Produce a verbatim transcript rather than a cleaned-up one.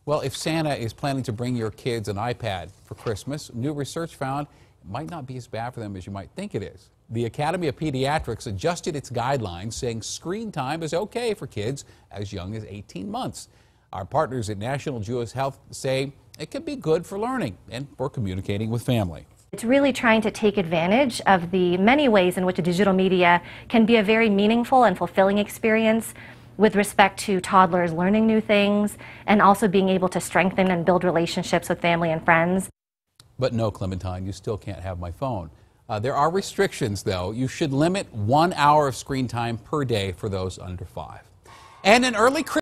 Well, if Santa is planning to bring your kids an iPad for Christmas, new research found it might not be as bad for them as you might think it is. The Academy of Pediatrics adjusted its guidelines, saying screen time is okay for kids as young as eighteen months. Our partners at National Jewish Health say it can be good for learning and for communicating with family. It's really trying to take advantage of the many ways in which digital media can be a very meaningful and fulfilling experience with respect to toddlers learning new things and also being able to strengthen and build relationships with family and friends. But no, Clementine, you still can't have my phone. Uh, there are restrictions, though. You should limit one hour of screen time per day for those under five. And an early